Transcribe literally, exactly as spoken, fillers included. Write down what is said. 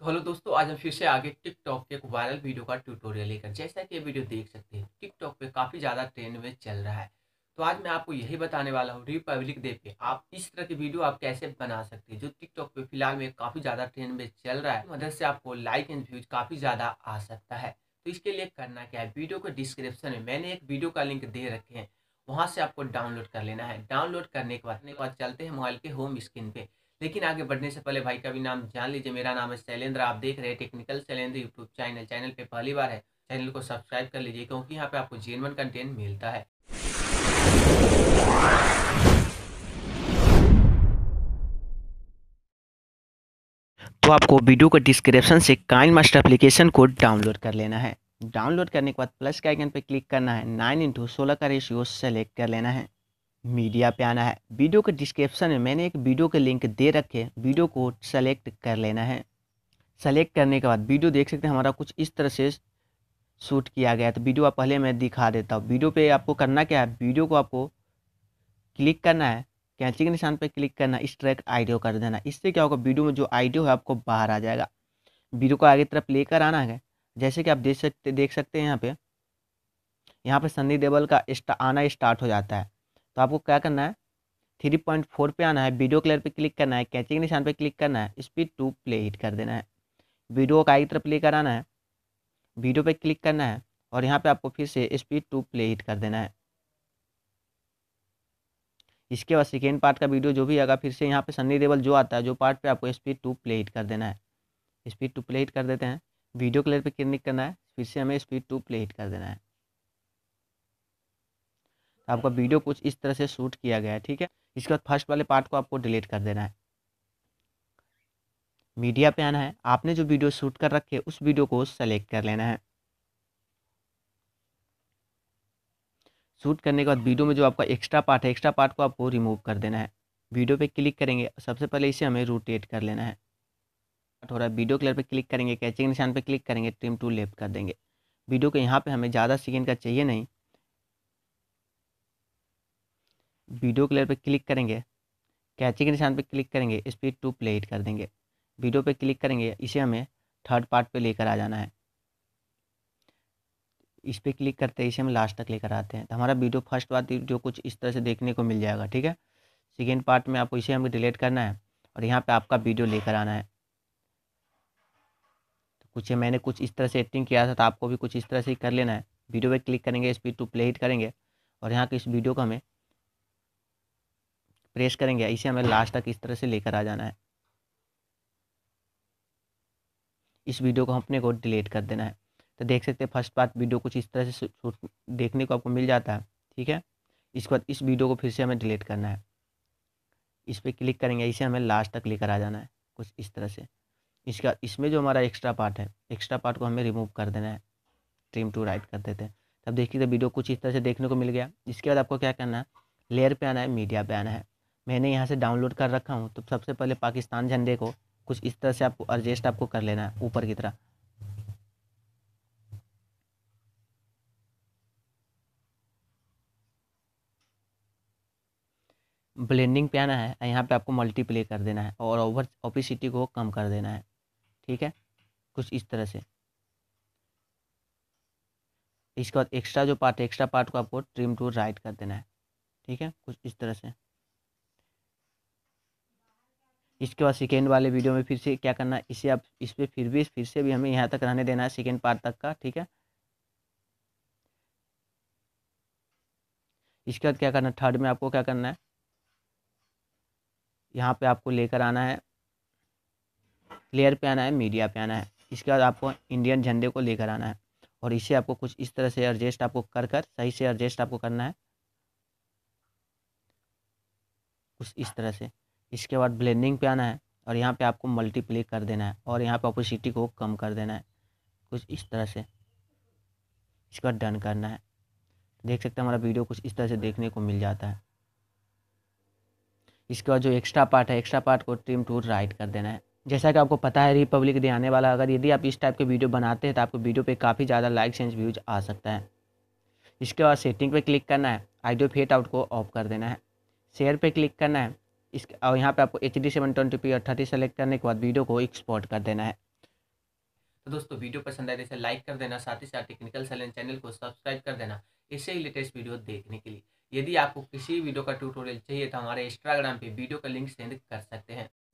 Hello दोस्तों, आज हम फिर से आगे टिकटॉक के एक वायरल वीडियो का ट्यूटोरियल लेकर। जैसा कि ये वीडियो देख सकते हैं, टिकटॉक पे काफ़ी ज़्यादा ट्रेंड में चल रहा है। तो आज मैं आपको यही बताने वाला हूँ, रिपब्लिक डे पे आप इस तरह की वीडियो आप कैसे बना सकते हैं जो टिकटॉक पे फिलहाल में काफ़ी ज़्यादा ट्रेंड में चल रहा है। मदद से आपको लाइक एंड व्यूज काफ़ी ज़्यादा आ सकता है। तो इसके लिए करना क्या है, वीडियो के डिस्क्रिप्शन में मैंने एक वीडियो का लिंक दे रखे हैं, वहाँ से आपको डाउनलोड कर लेना है। डाउनलोड करने के बाद करने के बाद चलते हैं मोबाइल के होम स्क्रीन पे। लेकिन आगे बढ़ने से पहले भाई का भी नाम जान लीजिए। मेरा नाम है शैलेंद्र, आप देख रहे हैं technical Shailendra YouTube channel. Channel पे पहली बार है, चैनल को सब्सक्राइब कर लीजिए, क्योंकि यहाँ पे आपको जेन्युइन कंटेंट मिलता है। तो आपको वीडियो को डिस्क्रिप्शन से काइन मास्टर एप्लीकेशन को डाउनलोड कर लेना है। डाउनलोड करने के बाद प्लस के आइकन पे क्लिक करना है। नाइन इंटू सोलह का रेशियो सेलेक्ट कर लेना है। मीडिया पे आना है। वीडियो के डिस्क्रिप्शन में मैंने एक वीडियो के लिंक दे रखे, वीडियो को सेलेक्ट कर लेना है। सेलेक्ट करने के बाद वीडियो देख सकते हैं हमारा कुछ इस तरह से शूट किया गया है। तो वीडियो आप पहले मैं दिखा देता हूँ। वीडियो पे आपको करना क्या है, वीडियो को आपको क्लिक करना है, कैंची के निशान पे क्लिक करना है, इस ट्रैक ऑडियो कर देना। इससे क्या होगा, वीडियो में जो ऑडियो है आपको बाहर आ जाएगा। वीडियो को आगे तरफ लेकर आना है। जैसे कि आप देख सकते देख सकते हैं यहाँ पे यहाँ पे सन्नी देओल का स्टा, आना स्टार्ट हो जाता है। तो आपको क्या करना है, थ्री पॉइंट फोर पे आना है, वीडियो क्लियर पे क्लिक करना है, कैंची के निशान पे क्लिक करना है, स्पीड टू प्ले हिट कर देना है। वीडियो को आगे तरफ लेकर आना है, वीडियो पे क्लिक करना है और यहाँ पे आपको फिर से स्पीड टू प्ले हिट कर देना है। इसके बाद सेकेंड पार्ट का वीडियो जो भी आएगा, फिर से यहाँ पे सन्नी देओल जो आता है, जो पार्ट पे आपको स्पीड टू प्ले हिट कर देना है। स्पीड टू प्ले हिट कर देते हैं। वीडियो क्लियर पे क्लिक करना है, फिर से हमें स्पीड टू प्ले हिट कर देना है। तो आपका वीडियो कुछ इस तरह से शूट किया गया है, ठीक है। इसके बाद फर्स्ट वाले पार्ट को आपको डिलीट कर देना है। मीडिया पे आना है, आपने जो वीडियो शूट कर रखे उस वीडियो को सेलेक्ट कर लेना है। शूट करने के बाद वीडियो में जो आपका एक्स्ट्रा पार्ट है, एक्स्ट्रा पार्ट को आपको रिमूव कर देना है। वीडियो पे क्लिक करेंगे, सबसे पहले इसे हमें रोटेट कर लेना है। हो रहा है, वीडियो क्लियर पे क्लिक करेंगे, कैचिंग के निशान पे क्लिक करेंगे, ट्रिम टू लेफ्ट कर देंगे। वीडियो को यहाँ पे हमें ज़्यादा सेकेंड का चाहिए नहीं। वीडियो क्लियर पे क्लिक करेंगे, कैचिंग के निशान पे क्लिक करेंगे, स्पीड टू प्ले इट कर देंगे। वीडियो पे क्लिक करेंगे, इसे हमें थर्ड पार्ट पे लेकर आ जाना है। इस पे क्लिक करते हैं, इसे हम लास्ट तक लेकर आते हैं। तो हमारा वीडियो फर्स्ट पार्ट जो कुछ इस तरह से देखने को मिल जाएगा, ठीक है। सेकेंड पार्ट में आपको इसे हमें डिलीट करना है और यहाँ पे आपका वीडियो लेकर आना है। तो कुछ मैंने कुछ इस तरह से एडिटिंग किया था, तो आपको भी कुछ इस तरह से ही कर लेना है। वीडियो पे क्लिक करेंगे, स्पीड टू प्ले हिट करेंगे और यहाँ के इस वीडियो को हमें प्रेस करेंगे, इसे हमें लास्ट तक इस तरह से लेकर आ जाना है। इस वीडियो को अपने को डिलीट कर देना है। तो देख सकते हैं फर्स्ट पार्ट वीडियो कुछ इस तरह से देखने को आपको मिल जाता है, ठीक है। इसके बाद इस वीडियो को फिर से हमें डिलीट करना है। इस पर क्लिक करेंगे, इसे हमें लास्ट तक लेकर आ जाना है कुछ इस तरह से। इसका इसमें जो हमारा एक्स्ट्रा पार्ट है, एक्स्ट्रा पार्ट को हमें रिमूव कर देना है। ट्रिम टू राइट कर देते हैं। तब देखिए तो वीडियो कुछ इस तरह से देखने को मिल गया। इसके बाद आपको क्या करना है, लेयर पे आना है, मीडिया पे आना है। मैंने यहाँ से डाउनलोड कर रखा हूँ, तो सबसे पहले पाकिस्तान झंडे को कुछ इस तरह से आपको एडजस्ट आपको कर लेना है ऊपर की तरह। ब्लेंडिंग पे आना है, यहाँ पे आपको मल्टीप्ले कर देना है और ओवर ओपेसिटी को कम कर देना है, ठीक है, कुछ इस तरह से। इसके बाद एक्स्ट्रा जो पार्ट है, एक्स्ट्रा पार्ट को आपको ट्रिम टू राइट कर देना है, ठीक है, कुछ इस तरह से। इसके बाद सेकेंड वाले वीडियो में फिर से क्या करना है, इसे आप इस पर फिर भी फिर से भी हमें यहाँ तक रहने देना है, सेकेंड पार्ट तक का, ठीक है। इसके बाद क्या करना है, थर्ड में आपको क्या करना है, यहाँ पे आपको लेकर आना है, लेयर पे आना है, मीडिया पे आना है। इसके बाद आपको इंडियन झंडे को लेकर आना है और इसे आपको कुछ इस तरह से एडजस्ट आपको कर कर सही से एडजस्ट आपको करना है, कुछ इस तरह से। इसके बाद ब्लेंडिंग पे आना है और यहाँ पे आपको मल्टीप्ले कर देना है और यहाँ पे ऑपोसिटी को कम कर देना है, कुछ इस तरह से। इसके बाद डन करना है। देख सकते हैं हमारा वीडियो कुछ इस तरह से देखने को मिल जाता है। इसके बाद जो एक्स्ट्रा पार्ट है, एक्स्ट्रा पार्ट को ट्रिम टू राइट कर देना है। जैसा कि आपको पता है रिपब्लिक डे आने वाला, अगर यदि आप इस टाइप के वीडियो बनाते हैं तो आपको वीडियो पे काफ़ी ज़्यादा लाइक्स एंड व्यूज आ सकता है। इसके बाद सेटिंग पे क्लिक करना है, ऑडियो फेड आउट को ऑफ कर देना है। शेयर पे क्लिक करना है, इस और यहाँ पे आपको H D seven twenty P और थर्टी सेलेक्ट करने के बाद वीडियो को एक्सपोर्ट कर देना है। तो दोस्तों वीडियो पसंद आए तो इसे लाइक कर देना, साथ ही साथ टेक्निकल सैलेंट चैनल को सब्सक्राइब कर देना इससे ही लेटेस्ट वीडियो देखने के लिए। यदि आपको किसी वीडियो का ट्यूटोरियल चाहिए तो हमारे इंस्टाग्राम पे वीडियो का लिंक सेंड कर सकते हैं।